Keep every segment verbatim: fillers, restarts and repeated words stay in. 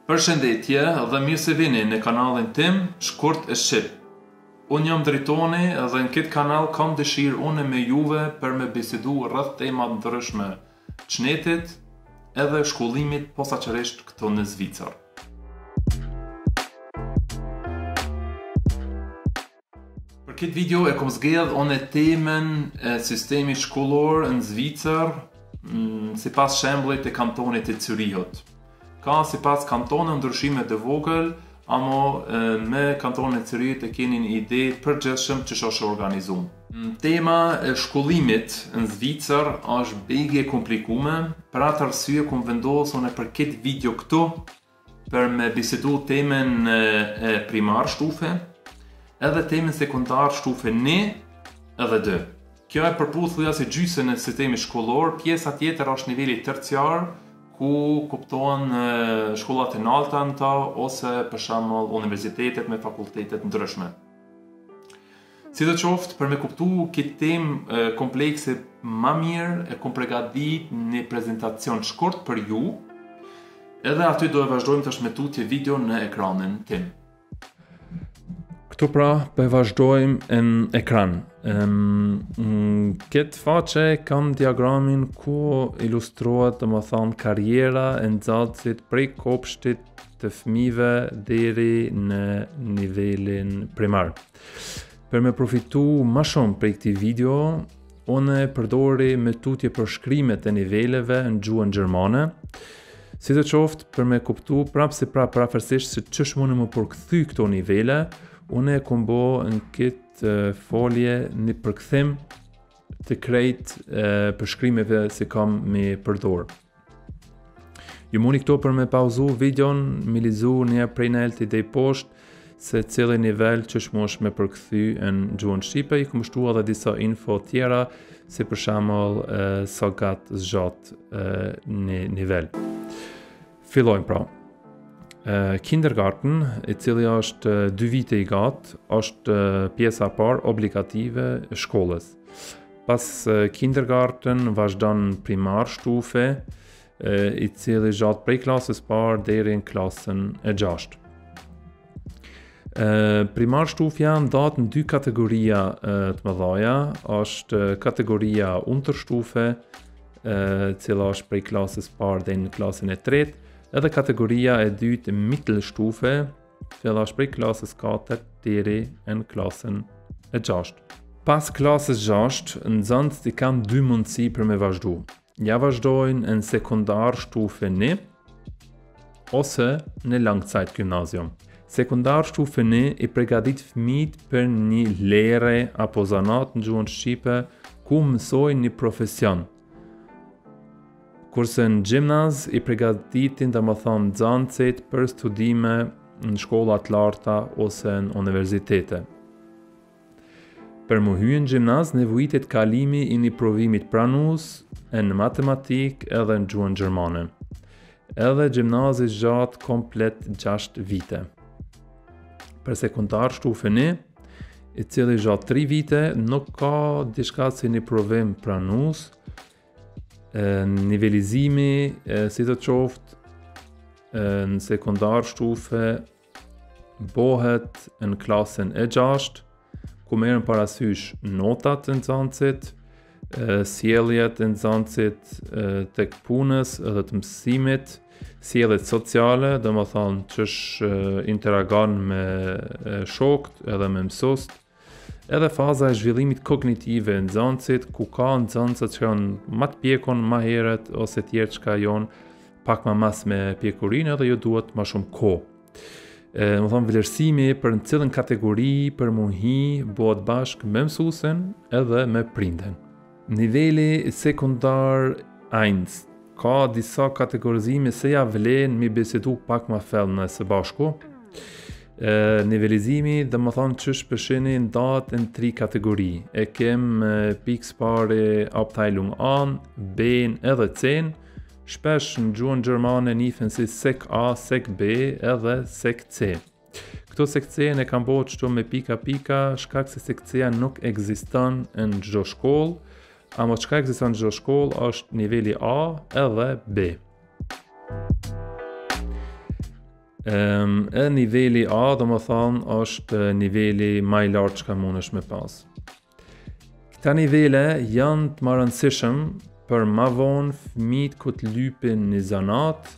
Përshëndetje dhe mirë se vini në kanalin tim Shkurt e Shqip. Unë jam Dritoni dhe në këtë kanal kam dëshirë unë me juve për me bisedu rreth temat ndryshme çnetit edhe shkollimit posaçërisht këtu në Zvicër. Për këtë video e kom zgjedh unë temën e sistemit shkollor në Zvicër sipas shembullit të kantonit të Zürichut. Ka si pas kantonë ndryshime të vogël, amo me kantonin e Zürichut e keni një ide përgjithshëm që është organizuar. Tema e shkollimit në Zvicër është bege komplikume, për atë arsye kum vendosur në për këtë video këtu për me bisedu temën e primar shtufe, edhe temën sekondar shtufe një edhe dy. Kjo e përputhuja si gjysën e sistemit shkollor, pjesa tjetër është niveli terciar, ku kuptohen shkollat e larta në ta, ose për shembull universitetet me fakultetet ndryshme. Sidoqoftë, për me kuptu këtë temë komplekse më mirë, e kom përgatit një prezentacion shkurt për ju, edhe aty do e vazhdojmë tash me tutje video në ekranin tim. Këtu pra, po e vazhdojmë në ekran. Në këtë faqe kam diagramin ku ilustrohet të më thonë karriera e nxënësit prej kopshtit të fëmijëve deri në nivelin primar. Për me profitu më shumë prej këtij video, unë përdori me tutje për shkrimet e niveleve në gjuhën gjermane, sidoqoftë për me kuptu prapë si prapë prafërsisht se ç'është mundë më përkthy këto nivele, unë e kom bo në këtë folje një përkthim të krejt për shkrimeve si kam me përdor. Ju muni këto për me pauzu videon, me lizu një prej në elti dhe i poshtë se cili nivel që shmosh me përkthy në gjuhën shqipe, i kom shtu edhe disa info tjera, si për shembull sa gat zgjat një nivel. Fillojmë pra. Kindergarten, i cili është dy vite i gatë, është pjesa parë obligative e shkollës. Pas kindergarten vazhdon primar shtufe, i cili gjatë prej klasës parë deri në klasën e gjashtë. Primar shtufja ndahet në dy kategoria të mëdha, është kategoria Unterstufe, cila është prej klasës parë deri në klasën e tretë, edhe kategoria e dytë Mittelstufe, cila është prej klasës katërt deri në klasën e gjashtë. Pas klasës gjashtë, nxënësit kanë dy mundësi për me vazhdu. Ja vazhdojnë në sekondar shtufe një ose në Langzeitgymnasium. Sekondar shtufe një i përgatit fëmijët për një lere apo zanat në gjuhën shqipe ku mësojnë një profesion. Kurse në gjimnaz i përgatitin dhe më thonë nxënësit për studime në shkollat larta ose në universitete. Për mu hyrë në gjimnaz nevojitet kalimi i një provimit pranues në matematik edhe në gjuhën gjermane. Edhe gjimnazi gjatë komplet gjashtë vite. Për sekondar shtufe një, i cili gjatë tri vite, nuk ka diçka si një provim pranues. Nivelizimi, si të qoftë në sekondar shtufe bohet në klasën e gjashtë, ku merren parasysh notat e nxënësit, sjelljet e nxënësit tek punës edhe të mësimit, sjelljet sociale, do të thonë ç'është interagon me shokët edhe me mësuesit, edhe faza e zhvillimit kognitive e nxënësit, ku ka nxënësit që janë më të pjekun më herët ose tjerë që janë pak më mas me pjekurinë edhe ju duhet më shumë kohë. Më thonë vlerësimi për në cilën kategori për mu hi bëhet bashkë me mësuesin edhe me prindin. Niveli sekondar eins ka disa kategorizime se ja vlen mi bisedu pak më thellë në së bashku. E, nivelizimi dhe më thonë që shpeshini ndahet në tri kategori. E kem pikës pare Abteilung A, B edhe C, shpesh në gjuhën gjermane njihen si Sek A, Sek B edhe Sek C. Këto Sek C ne kam bëhet çto me pika pika, shkak se Sek C nuk ekziston në çdo shkollë, ama çka ekziston në çdo shkollë është niveli A edhe B. Um, e niveli A, do më thonë, është niveli më i lartë që ka mundesh me pas. Këta nivele janë të më rëndësishëm për ma vonë fëmijët ku të lypin një zanat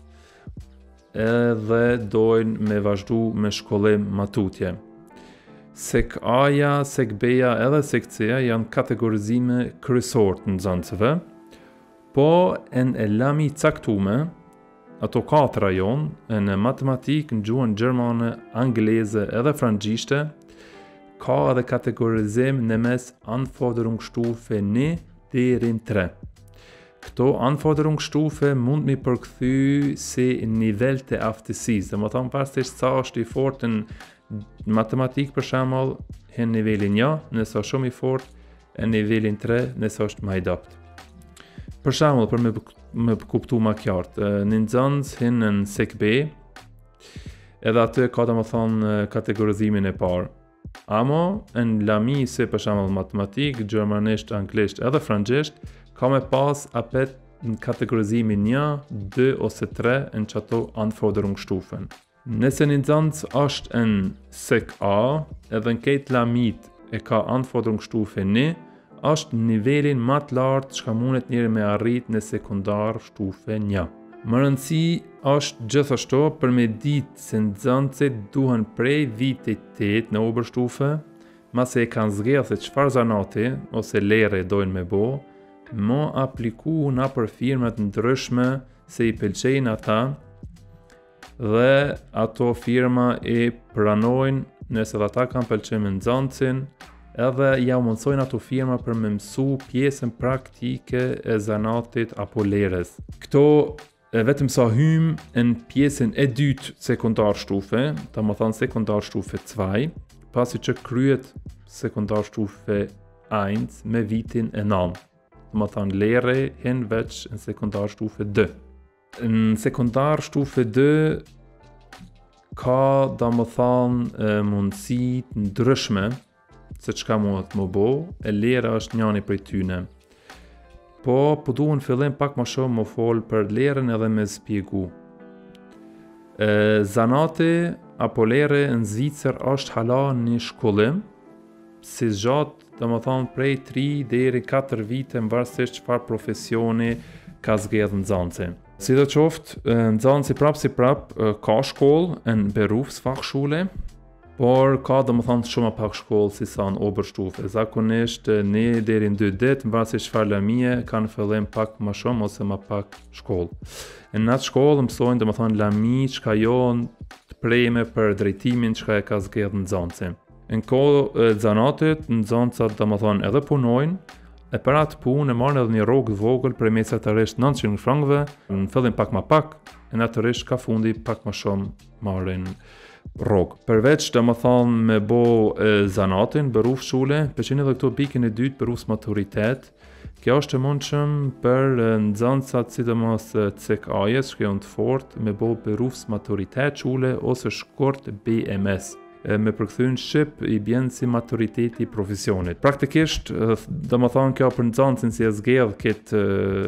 edhe dojnë me vazhdu me shkollim matutje. Sek A-ja, Sek B-ja edhe Sek C-ja janë kategorizime kryesore të nxënësve, po në e lami caktume, ato katëra jonë, në matematikë, në gjuhën gjermane, angleze edhe frangjishte, ka edhe kategorizim në mes anforderungsstufe një deri në tre. Këto anforderungsstufe mund mi përkthy si nivel të aftësisë, dhe më thonë parsisht sa është i fortë në matematikë për shembull, në nivelin një, nëse është shumë i fortë, në nivelin tre, nëse është më i dobët. Për shembull, për me me kuptu ma qartë, një nxënës hinë në Sek B, edhe aty ka të më thonë kategorizimin e parë. Amo, në lami se për shembull matematikë, gjermanisht, anglisht edhe frangjisht, ka me pas apet në kategorizimin një, dy ose tre në qëto anforderungsstufen. Nëse një nxënës është në Sek A, edhe në kejt lamit e ka anforderungsstufe një, është nivelin më të lartë që ka mundet njëri me arrit në sekondar shtufe një. Më rëndësi është gjithashtu për me ditë se nxënësit duhen prej vitit tetë në obershtufe, mase e kanë zgjedhë se çfarë zanati ose lere dojnë me bo, më apliku në për firmat ndryshme se i pëlqejnë ata dhe ato firma e pranojnë nëse dhe ata kanë pëlqejnë me nxënësin, edhe ja mundsojnë ato firma për me mësu pjesën praktike e zanatit apo leres. Këto e vetëm sa hym në pjesën e dytë sekondar shtufe, ta më thonë sekondar shtufe zwei, pasi që kryet sekondar shtufe eins me vitin e nëntë. Ta më thonë lere hin veç në sekondar shtufe dy. Në sekondar shtufe dy ka da më thonë mundësi të ndryshme se çka mund të më bo, e lera është njani prej tyne. Po, po duhen fillim pak më shumë më folë për lerën edhe me spjegu. E, zanati apo lere në Zvicër është hala një shkollim, si zgjatë dhe më thonë prej tri deri katër vite në varësisht çfarë profesioni ka zgjedhë nxënësi. Si do qoftë, nxënësi prap si prap ka shkollë në Berufsfachschule, por ka dhe më thonë shumë pak shkollë si sa në obershtufe. Zakonisht një deri në dy ditë, në varësisht çfarë lamie, kanë fillim pak më shumë ose më pak shkollë. Në atë shkollë mësojnë dhe më thonë lami çka janë të preme për drejtimin çka e ka zgjedhë nxënësi. Në kohë e zanatit, nxënësat dhe më thonë edhe punojnë, e për atë punë e marrën edhe një rrogë vogël për mesatarisht nëntëqind frankëve, në fillim pak më pak, e natërisht ka fundi pak më shumë marrin rrogë. Përveç dhe më thonë me bo e, zanatin, Berufsschule, përqeni edhe këto pikën e dytë Berufsmaturitet, kjo është e mundshëm për nxënësat sidomos Sek A-jes, që janë të fortë, me bo Berufsmaturitet schule ose shkurt B M S. Me përkthyn shqip i bjen si maturiteti i profesionit. Praktikisht, dhe më thonë kjo për nxënësin si e zgjedh këtë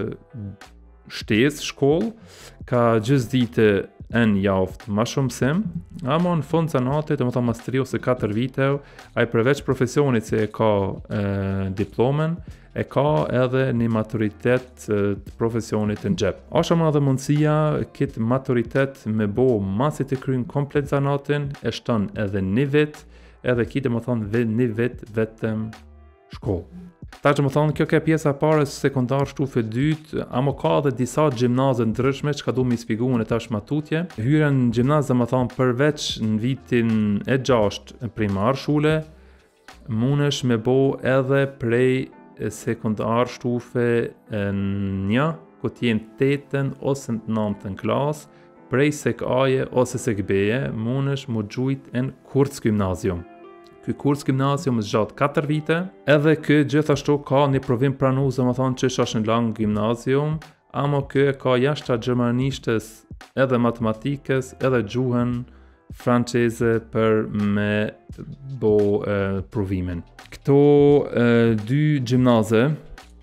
shtesë shkollë, ka gjysmë dite në javë më shumë sim, ama në fund zanatit, dhe më thonë mas tri ose katër vite, ai përveç profesionit se e ka e, diplomen, e ka edhe një maturitet e, të profesionit në gjep. Ashtë më edhe mundësia këtë maturitet me bo masi të krynë komplet zanatin, e shton edhe një vit, edhe kitë më thonë një vit vetëm shkollë. Ta që më thonë, kjo ke pjesa pare sekondar shtufe dytë, ama ka dhe disa gjimnazë ndryshme që ka du mi sfigu në tash matutje. Hyre në gjimnazë dhe më thonë, përveç në vitin e gjasht primar shule, munesh me bo edhe prej sekondar shtufe një, ku t'jen tetën ose nëntën klas, prej Sek A-je ose Sek B-je, munesh mu gjujt në Kurzgymnasium. Ky kurs gimnazium zgjat katër vite, edhe ky gjithashtu ka një provim pranues, dhe më thonë që është në lang gimnazium, ama ky ka jashtë gjermanishtes edhe matematikës edhe gjuhën franqeze për me bo e, provimin. Këto e, dy gjimnaze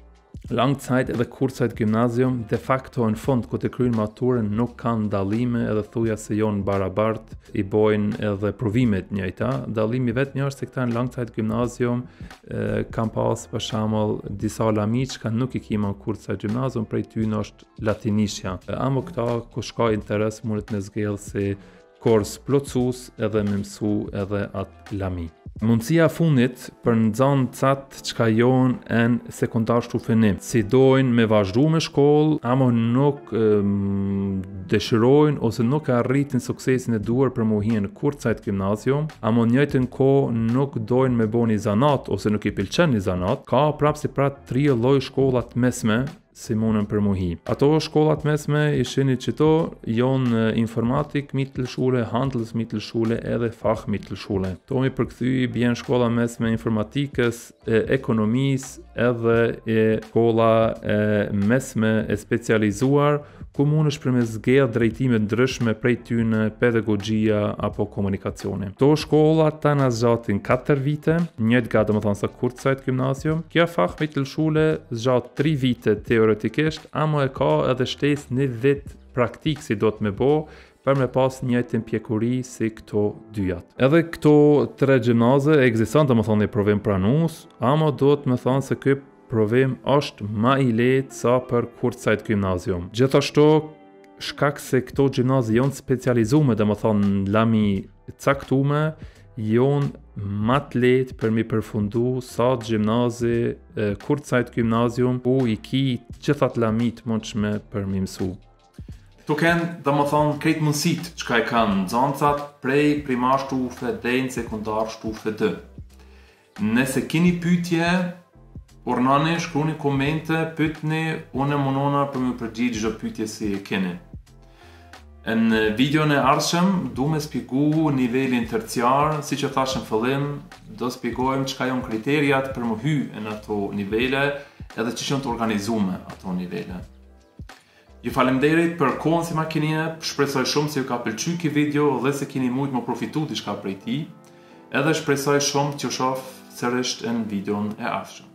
Langzeit edhe kurset gimnazium de facto në fund kur të kryejnë maturën nuk kanë dallime edhe thuja se janë barabart i bojnë edhe provimet njëjta. Dallimi vetëm është se këta në langzeit gimnazium e, kanë pas për shembull disa lamiq që nuk i kimë kurset gimnazium prej tyre është latinishja. Amo këta ku shka interes mundet me zgjedh si kurs plotësues edhe me mësu edhe atë lami. Mundësia fundit për nxënët catë çka jonë në sekondar shtufe një. Si dojnë me vazhdu me shkollë, amo nuk um, dëshirojnë ose nuk arritin suksesin e duar për mu hien në kurset gimnazium, amo njëjtën kohë nuk dojnë me bo një zanat ose nuk i pëlqen një zanat, ka prapë si pra tri lloj shkollat mesme si munën për muhi. Ato shkollat mesme ishin qëto jonë informatik mittelschule, handels mittelschule edhe fach mittelschule. To mi përkthy bjen shkolla mesme informatikës, e ekonomisë edhe e shkolla e mesme e specializuar ku mund është për me zgjedh drejtime ndryshme prej tyne pedagogjia apo komunikacione. To shkolla ta na zgjatin katër vite, njëjtë ga domethënë sa kurset gimnazium. Kjo fach mittelschule zgjat tri vite teoretikisht, amo e ka edhe shtesë një vit praktik si do të me bo për me pas njëjtën pjekuri si këto dyjat. Edhe këto tre gjimnaze ekziston domethënë një provim pranues, amo do të më thonë se ky provim është ma i lehtë sa për kurset gimnazium. Gjithashtu, shkak se këto gjimnaze janë specializume, domethënë në lami caktume, janë ma të lehtë për mi përfundu sa gjimnaze kurset gimnazium ku i ki gjithat lamit mundshme për mi mësu. Tu kanë, domethënë, krejt mundësit që ka e kanë nxënësat prej primar shtufe deri në sekondar shtufe dy. Nëse keni pyetje, urnani, shkruni komente, pyetni, unë munona për më përgjigj çdo pyetje si e keni. Në videon e ardhshëm du me shpjegu nivelin terciar, si që thash në fillim, do shpjegojmë çka janë kriterijat për më hy në ato nivele edhe që janë të organizume ato nivele. Ju falemderit për kohën si makinine, shpresoj shumë se ju ka pëlqy ky video dhe se keni mujt më profitu diçka prej tij, edhe shpresoj shumë që shoh sërish në videon e ardhshëm.